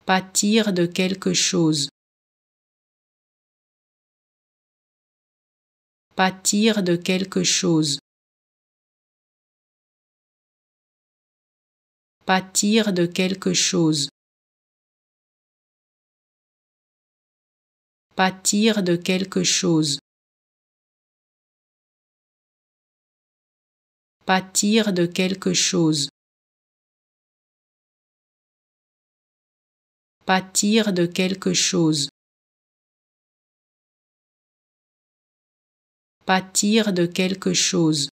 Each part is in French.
Pâtir de quelque chose. Pâtir de quelque chose. Pâtir de quelque chose. Pâtir de quelque chose. Pâtir de quelque chose. Pâtir de quelque chose. Pâtir de quelque chose.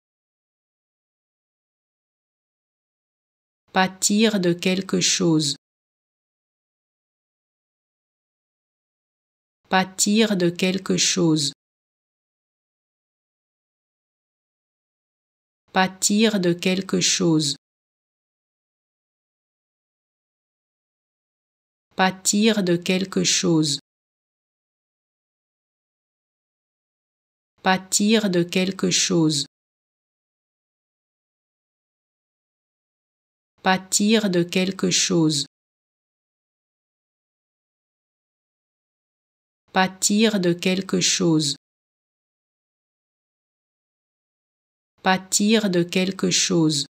Pâtir de quelque chose. Pâtir de quelque chose. Pâtir de quelque chose. Pâtir de quelque chose. Pâtir de quelque chose. Pâtir de quelque chose. Pâtir de quelque chose. Pâtir de quelque chose.